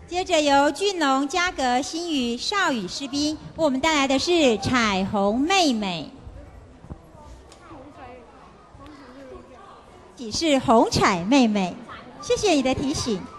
接着由俊龙、嘉格、新宇、少宇士兵为我们带来的是彩虹妹妹，是红彩妹妹。谢谢你的提醒。